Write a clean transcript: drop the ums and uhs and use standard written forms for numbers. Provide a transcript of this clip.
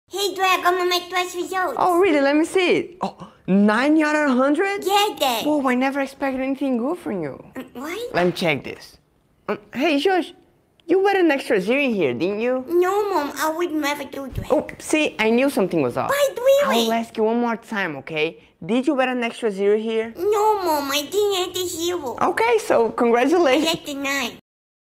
Hey, Dad, I'm gonna make test results. Oh, really? Let me see it. Oh, 90 out of 100? Yeah, Dad. Whoa, I never expected anything good from you. What? Let me check this. Hey, Josh, you were an extra zero here, didn't you? No, Mom, I would never do that. Oh, see, I knew something was off. But really? I'll ask you one more time, okay? Did you wear an extra zero here? No, Mom, I didn't have the zero. Okay, so congratulations. I got the 9.